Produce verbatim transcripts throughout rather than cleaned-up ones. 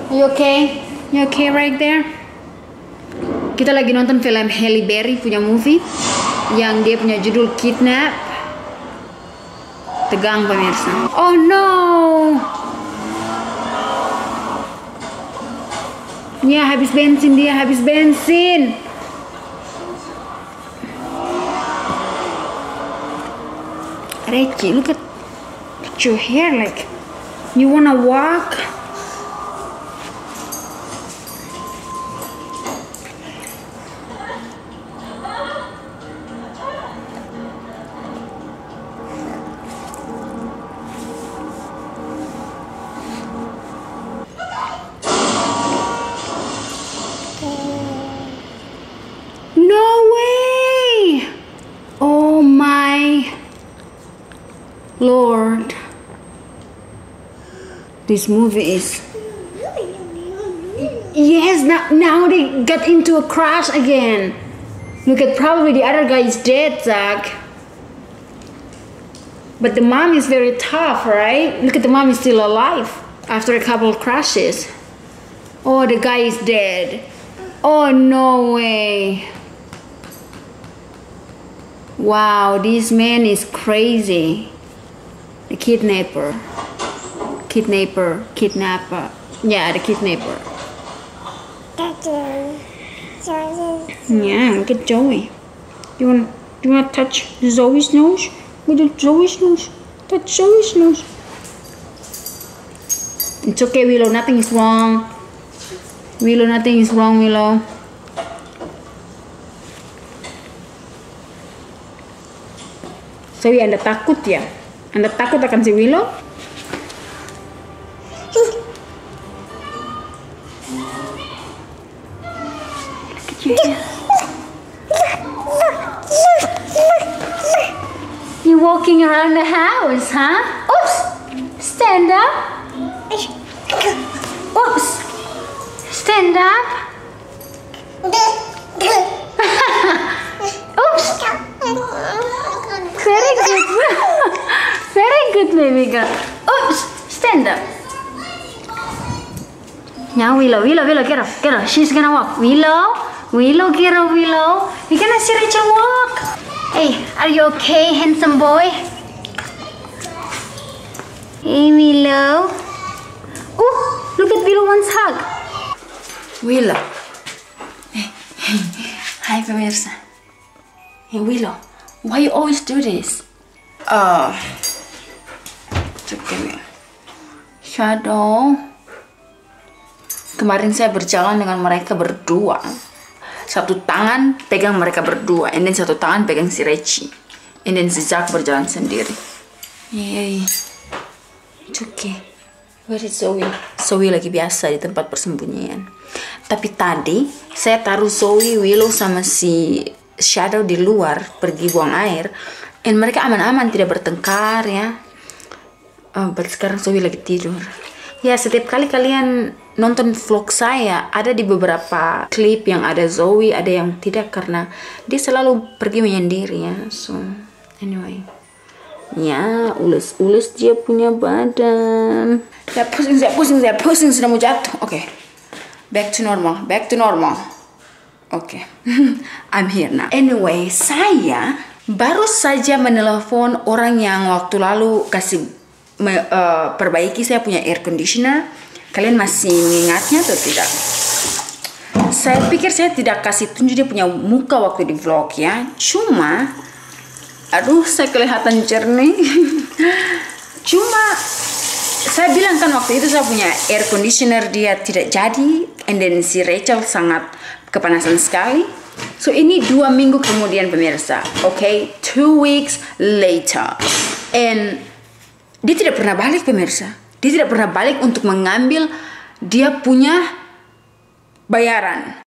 You okay? You okay right there? Kita lagi nonton film Halle Berry punya movie yang dia punya judul Kidnap. Tegang pemirsa. Oh no. Ya habis bensin dia, habis bensin. Reci, look at, at your hair, like you wanna walk? No way! Oh my Lord. This movie is... Yes, now, now they got into a crash again. Look at, probably the other guy is dead, Zach. But the mom is very tough, right? Look at the mom is still alive after a couple of crashes. Oh, the guy is dead. Oh, no way. Wow, this man is crazy. The kidnapper. Kidnapper. Kidnapper. Yeah, the kidnapper. Yeah, look at Joey. You want you want to touch Zoe's nose? Look at Zoe's nose. Touch Zoe's nose. It's okay, Willow. Nothing is wrong. Willow, nothing is wrong, Willow. Zoe, Anda takut ya? Anda takut akan si Willow? You walking around the house, huh? Oops! Stand up. Oops! Stand up. Oops! Very good. Very good, baby girl. Oops! Stand up. Now Willow, Willow, Willow, get up, get up. She's gonna walk. Willow, Willow, get up, Willow. You're gonna see Rachel walk. Hey, are you okay, handsome boy? Hey, Willow. Oh, look at Willow wants hug. Willow. Hey, hey. Hi, pemirsa. Hey, Willow. Why you always do this? Uh, okay. Shadow. Kemarin saya berjalan dengan mereka berdua. Satu tangan pegang mereka berdua, and then satu tangan pegang si Reci, and then si Zach berjalan sendiri. Yay. It's okay. Where is Zoe? Zoe lagi biasa di tempat persembunyian. Tapi tadi saya taruh Zoe, Willow sama si Shadow di luar pergi buang air, and mereka aman-aman tidak bertengkar ya. Oh, but sekarang Zoe lagi tidur. Ya, setiap kali kalian nonton vlog saya, ada di beberapa klip yang ada Zoe, ada yang tidak karena dia selalu pergi menyendiri ya. So, anyway. Ya, ulus-ulus dia punya badan. Saya pusing, saya pusing, saya pusing, sudah mau jatuh. Oke. Okay. Back to normal, back to normal. Oke. Okay. I'm here now. Anyway, saya baru saja menelpon orang yang waktu lalu kasih Me, uh, perbaiki saya punya air conditioner. Kalian masih mengingatnya atau tidak? Saya pikir saya tidak kasih tunjuk dia punya muka waktu di vlog ya. Cuma, aduh, saya kelihatan jernih. Cuma, saya bilang kan waktu itu saya punya air conditioner dia tidak jadi, and then si Rachel sangat kepanasan sekali. So ini dua minggu kemudian pemirsa, oke, okay? Two weeks later, and dia tidak pernah balik pemirsa. Dia tidak pernah balik untuk mengambil dia punya bayaran.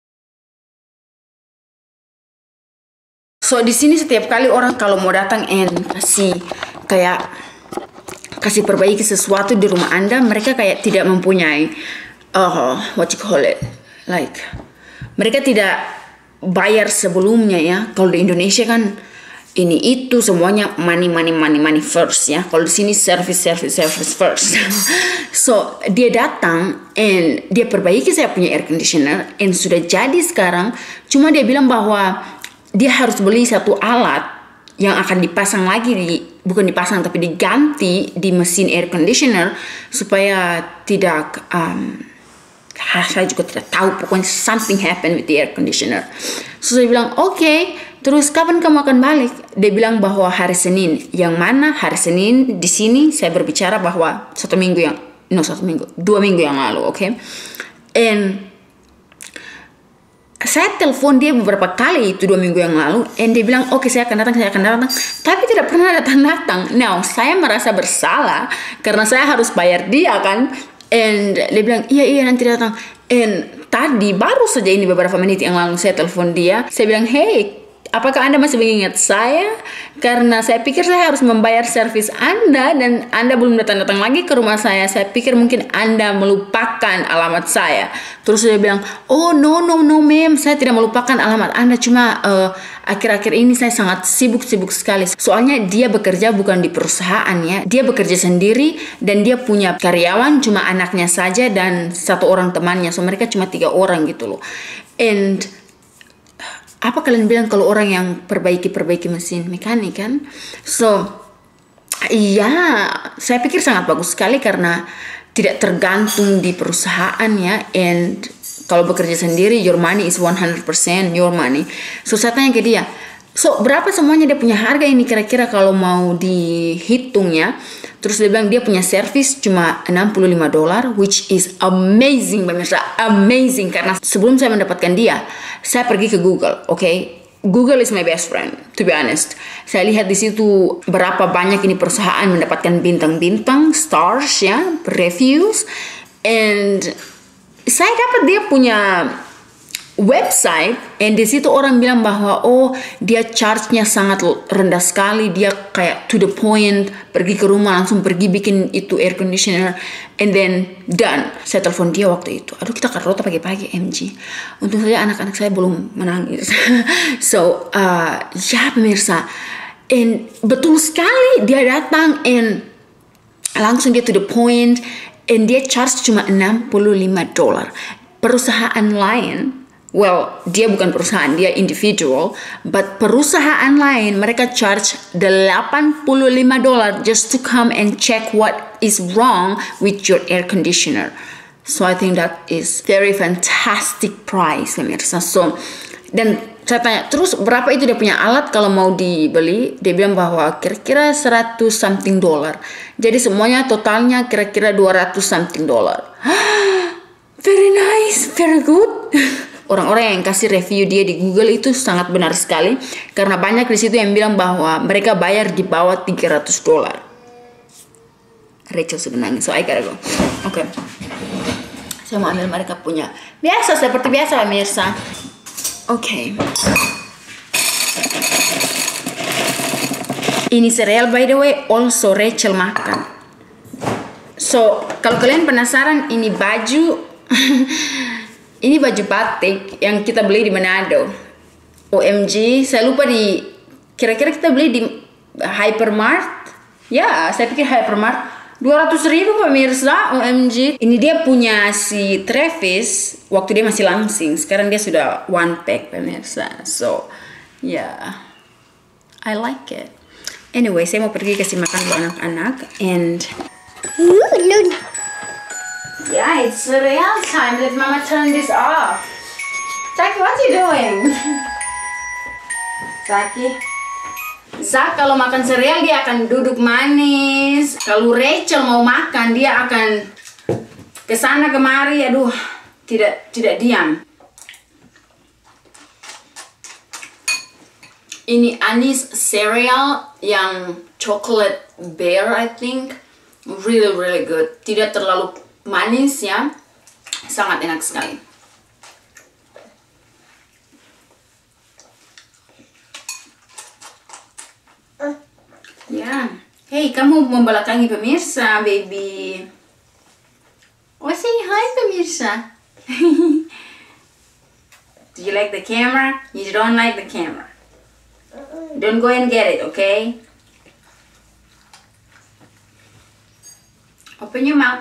So di sini setiap kali orang kalau mau datang and kasih kayak kasih perbaiki sesuatu di rumah Anda, mereka kayak tidak mempunyai uh, what you call it, like mereka tidak bayar sebelumnya ya. Kalau di Indonesia kan ini itu semuanya money money money money first ya. Kalau di sini service service service first. So dia datang and dia perbaiki saya punya air conditioner and sudah jadi sekarang. Cuma dia bilang bahwa dia harus beli satu alat yang akan dipasang lagi di, bukan dipasang tapi diganti di mesin air conditioner supaya tidak um, saya juga tidak tahu, pokoknya something happen with the air conditioner. So saya bilang oke, okay, terus kapan kamu akan balik? Dia bilang bahwa hari Senin. Yang mana hari Senin di sini saya berbicara bahwa satu minggu yang no satu minggu dua minggu yang lalu, oke? Okay? And saya telepon dia beberapa kali itu dua minggu yang lalu, and dia bilang oke okay, saya akan datang, saya akan datang, tapi tidak pernah datang-datang. Now saya merasa bersalah karena saya harus bayar dia kan. And dia bilang iya iya nanti datang. And tadi baru saja ini beberapa menit yang lalu saya telepon dia. Saya bilang hey, apakah Anda masih mengingat saya? Karena saya pikir saya harus membayar servis Anda dan Anda belum datang-datang lagi ke rumah saya. Saya pikir mungkin Anda melupakan alamat saya. Terus dia bilang oh no no no ma'am, saya tidak melupakan alamat Anda, cuma uh, akhir-akhir ini saya sangat sibuk-sibuk sekali. Soalnya dia bekerja bukan di perusahaan ya. Dia bekerja sendiri dan dia punya karyawan cuma anaknya saja dan satu orang temannya. So mereka cuma tiga orang gitu loh. And apa kalian bilang kalau orang yang perbaiki-perbaiki mesin mekanik kan? So iya, saya pikir sangat bagus sekali karena tidak tergantung di perusahaan ya. And kalau bekerja sendiri, your money is one hundred percent your money. So saya tanya ke dia, so berapa semuanya dia punya harga ini kira-kira kalau mau dihitung ya? Terus dia bilang dia punya servis cuma enam puluh lima dolar, which is amazing pemirsa, amazing. Karena sebelum saya mendapatkan dia, saya pergi ke Google, oke? Okay? Google is my best friend, to be honest. Saya lihat di situ berapa banyak ini perusahaan mendapatkan bintang-bintang, stars ya, reviews, and saya dapat dia punya website, and di situ orang bilang bahwa oh dia charge-nya sangat rendah sekali, dia kayak to the point, pergi ke rumah langsung pergi bikin itu air conditioner and then done. Saya telepon dia waktu itu, aduh kita karota pagi-pagi M G, untung saja anak-anak saya belum menangis. So uh, ya pemirsa, and betul sekali dia datang and langsung dia to the point, and dia charge cuma enam puluh lima dolar. Perusahaan lain, well, dia bukan perusahaan, dia individual, but perusahaan lain mereka charge delapan puluh lima dolar just to come and check what is wrong with your air conditioner. So I think that is very fantastic price pemirsa. So dan saya tanya terus berapa itu dia punya alat kalau mau dibeli, dia bilang bahwa kira-kira seratus something dolar. Jadi semuanya totalnya kira-kira dua ratus something dolar. Very nice, very good. Orang-orang yang kasih review dia di Google itu sangat benar sekali karena banyak di situ yang bilang bahwa mereka bayar di bawah tiga ratus dolar. Rachel sudah nangis, so I gotta go. Oke, okay. Saya mau ambil mereka punya. Biasa seperti biasa pemirsa. Oke. Okay. Ini cereal by the way, also Rachel makan. So kalau kalian penasaran, ini baju. Ini baju batik yang kita beli di Manado. O M G, saya lupa di, kira-kira kita beli di Hypermart. Ya, saya pikir Hypermart. dua ratus ribu pemirsa, O M G. Ini dia punya si Travis waktu dia masih langsing. Sekarang dia sudah one pack pemirsa. So, ya, yeah, I like it. Anyway, saya mau pergi kasih makan buat anak-anak. And yeah, it's cereal time. Let mama turn this off. Zaki, what you doing? Zaki, Zak kalau makan cereal dia akan duduk manis. Kalau Rachel mau makan dia akan kesana kemari. Aduh, tidak tidak diam. Ini Anis cereal yang chocolate bear, I think. Really really good. Tidak terlalu manis ya, sangat enak sekali. Ya, hey kamu membelakangi pemirsa, baby. Oh say hi pemirsa. Do you like the camera? You don't like the camera. Don't go and get it, okay? Open your mouth.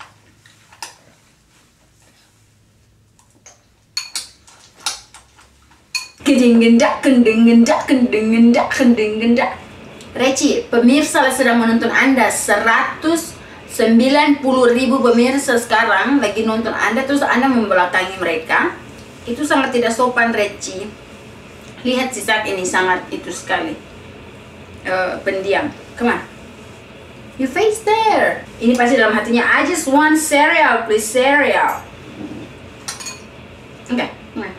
Kending gendak, kending gendak, kending gendak, kending gendak. Reci, pemirsa sedang menonton Anda, seratus sembilan puluh ribu pemirsa sekarang lagi nonton Anda, terus Anda membelakangi mereka. Itu sangat tidak sopan, Reci. Lihat si Zak ini sangat itu sekali uh, pendiam. Come on, you face there. Ini pasti dalam hatinya, I just want cereal, please cereal. Oke, okay, come on.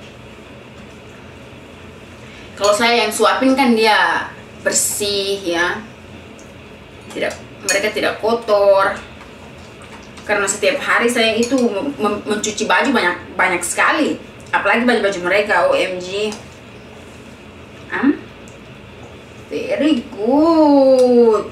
Kalau saya yang suapin kan dia bersih ya, tidak, mereka tidak kotor. Karena setiap hari saya itu mencuci baju banyak banyak sekali, apalagi baju-baju mereka. O M G, um, very good.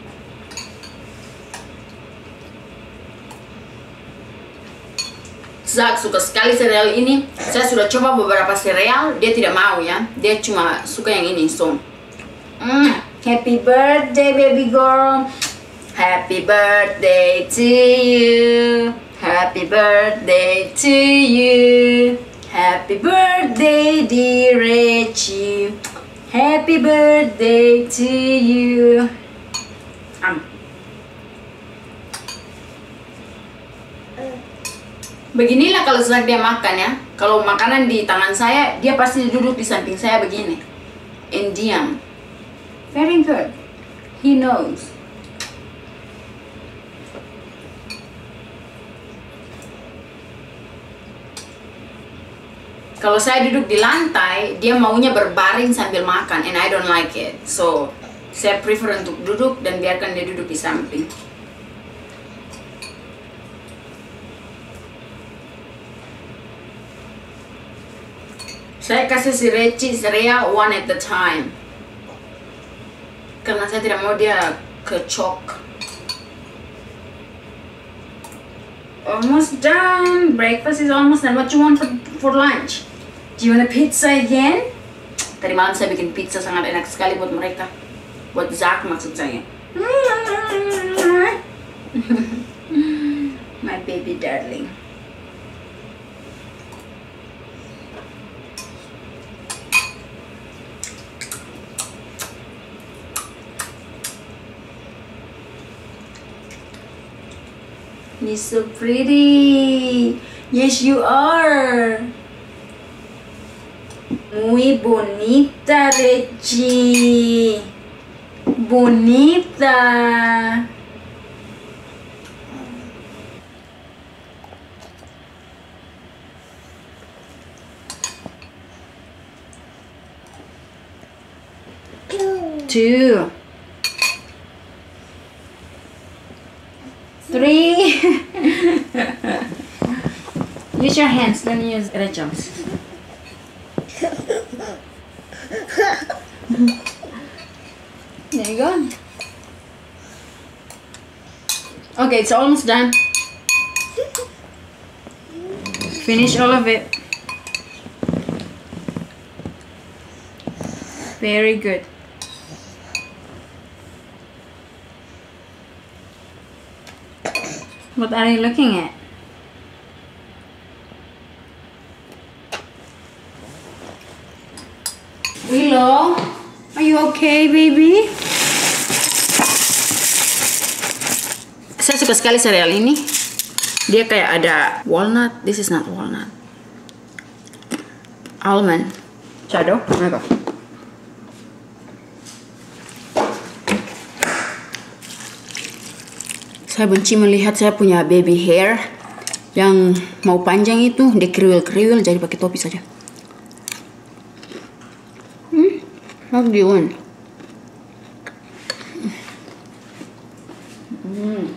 Zak suka sekali sereal ini. Saya sudah coba beberapa sereal, dia tidak mau ya. Dia cuma suka yang ini. So, mm, happy birthday baby girl. Happy birthday to you. Happy birthday to you. Happy birthday dear Reci. Happy birthday to you. Um. Beginilah kalau sedang dia makan ya. Kalau makanan di tangan saya, dia pasti duduk di samping saya begini. And diam. Very good. He knows. Kalau saya duduk di lantai, dia maunya berbaring sambil makan. And I don't like it. So, saya prefer untuk duduk dan biarkan dia duduk di samping. Saya kasih si Reci cereal one at a time. Karena saya tidak mau dia kecok. Almost done. Breakfast is almost done. What you want for, for lunch? Do you want a pizza again? Tadi malam saya bikin pizza sangat enak sekali buat mereka. Buat Zak maksud saya. My baby darling. You're so pretty. Yes, you are. Muy bonita, Reci. Bonita. Two. Three. Use your hands, don't use Rachel's. There you go. Okay, it's almost done. Finish all of it. Very good. What are you looking at? Willow, are you okay, baby? Saya suka sekali sereal ini. Dia kayak ada walnut. This is not walnut. Almond. Shadow. Mana? Saya benci melihat saya punya baby hair yang mau panjang itu dia kriwil-kriwil, jadi pakai topi saja. Hmm, how do you want? Hmm.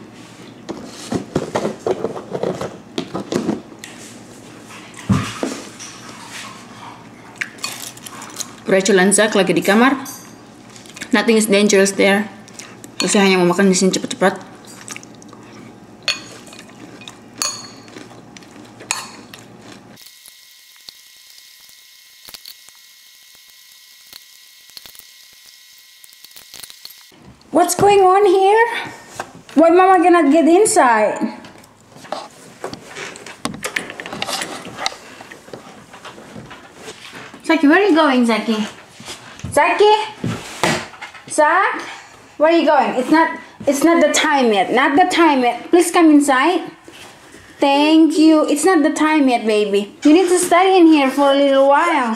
Rachel dan Zak lagi di kamar. Nothing is dangerous there. Terus saya hanya mau makan di sini cepat-cepat. What's going on here? Why Mama cannot get inside? Zaki, where are you going, Zaki? Zaki? Zach? Where are you going? It's not it's not the time yet. Not the time yet. Please come inside. Thank you. It's not the time yet, baby. You need to stay in here for a little while.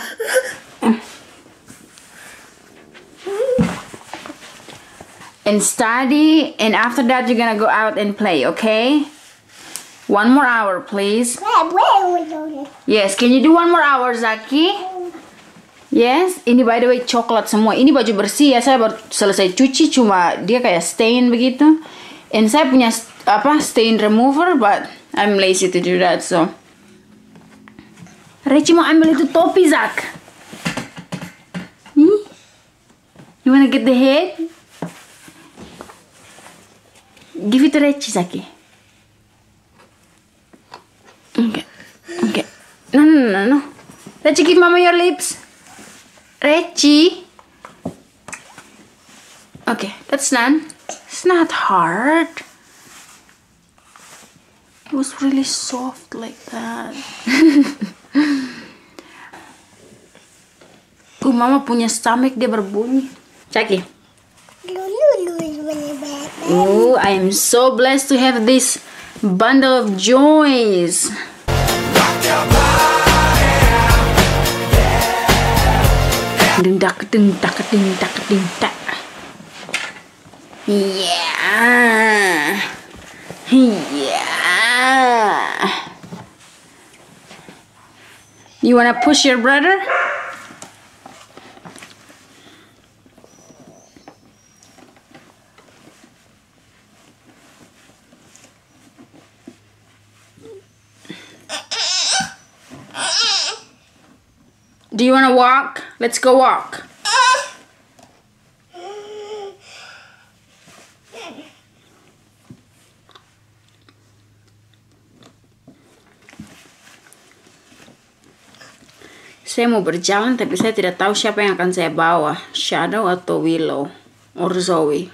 And study, and after that you're gonna go out and play, okay? One more hour, please. Yes, can you do one more hour, Zaki? Yes, ini by the way coklat semua. Ini baju bersih ya, saya baru selesai cuci, cuma dia kayak stain begitu. And saya punya apa stain remover, but I'm lazy to do that, so. Reci mau ambil itu topi, Zak. Hmm? You wanna get the head? Give it to Reci, Zaki. Okay, okay. No, no, no, no. Reci, give Mama your lips. Reci. Okay, that's done. It's not hard. It was really soft like that. Uh, Mama punya stomach, dia berbunyi. Zaki. Oh, I am so blessed to have this bundle of joys. Ding dak ding dak ding dak ding dak. Yeah. Yeah. You wanna push your brother? Do you want to walk? Let's go walk. Saya mau berjalan, tapi saya tidak tahu siapa yang akan saya bawa, Shadow atau Willow or Zoe.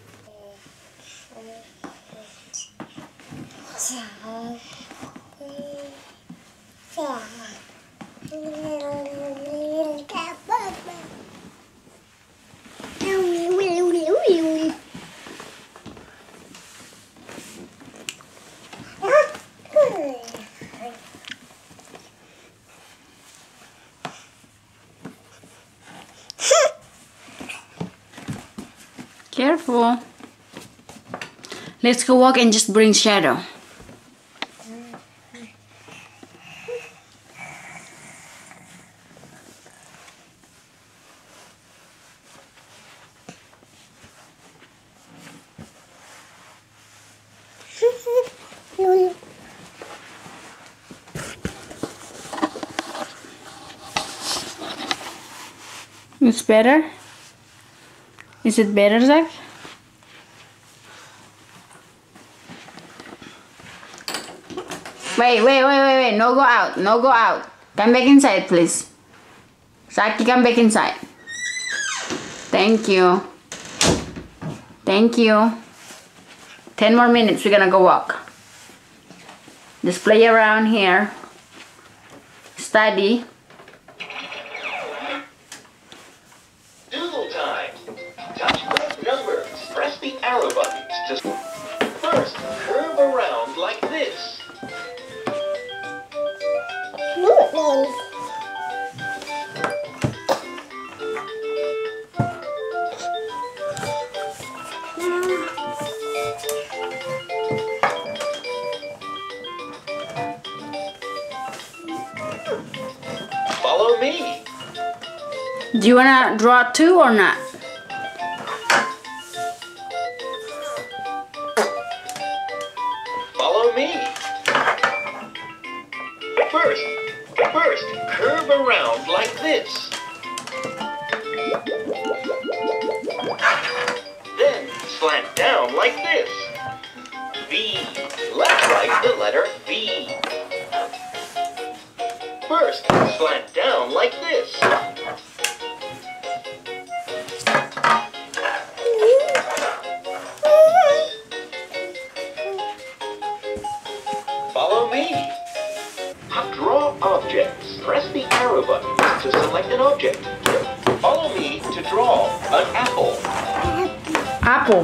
Careful. Let's go walk and just bring Shadow. It's better? Is it better, Zach? Wait, wait, wait, wait, wait. No go out. No go out. Come back inside, please. Zaki, come back inside. Thank you. Thank you. Ten more minutes. We're gonna go walk. Just play around here. Study. Arrow buttons. Just first curve around like this. Follow me. Do you wanna draw two or not? First, first, curve around like this. Then slant down like this. V. Let's write the letter V. First, slant down like this. objects. Press the arrow button to select an object. Follow me to draw an apple. Apple.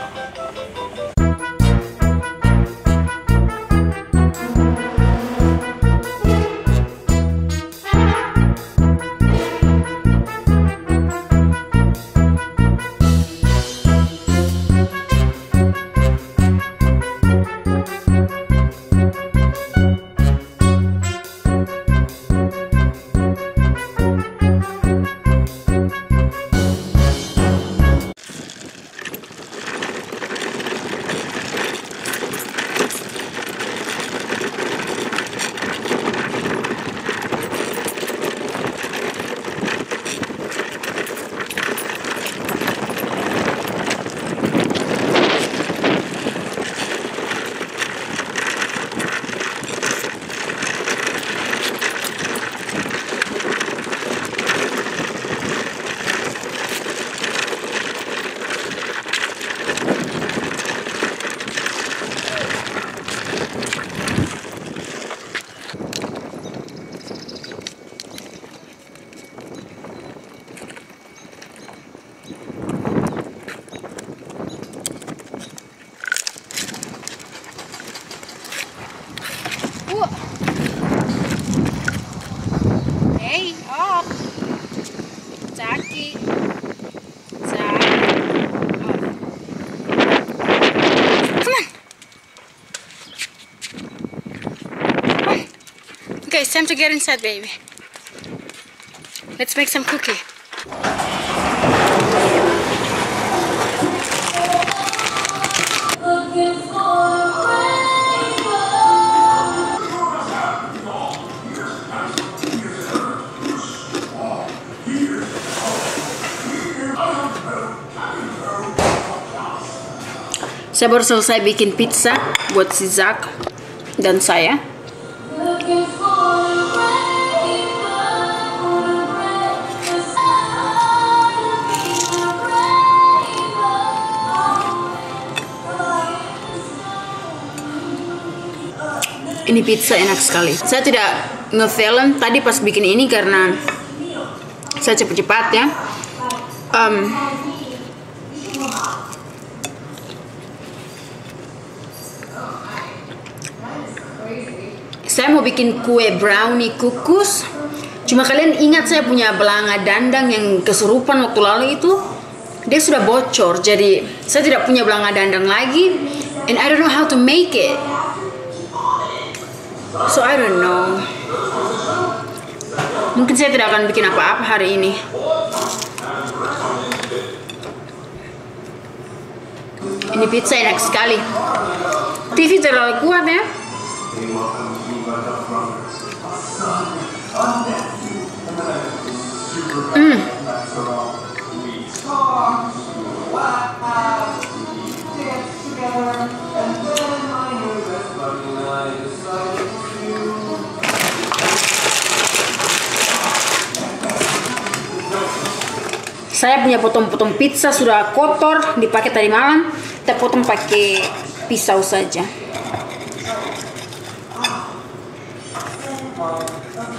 Hey, up. Jackie. Jack. Up. Come on. Come on. Okay, it's time to get inside, baby. Let's make some cookie. Saya baru selesai bikin pizza buat si Zak dan saya. Ini pizza enak sekali. Saya tidak nge-film tadi pas bikin ini karena saya cepat-cepat ya. Um, Saya mau bikin kue brownie kukus. Cuma kalian ingat saya punya belanga dandang yang kesurupan waktu lalu itu? Dia sudah bocor, jadi saya tidak punya belanga dandang lagi. And I don't know how to make it. So I don't know. Mungkin saya tidak akan bikin apa-apa hari ini. Ini pizza enak sekali. T V terlalu kuat ya. Hmm. Saya punya potong-potong pizza sudah kotor, dipakai tadi malam. Kita potong pakai pisau saja.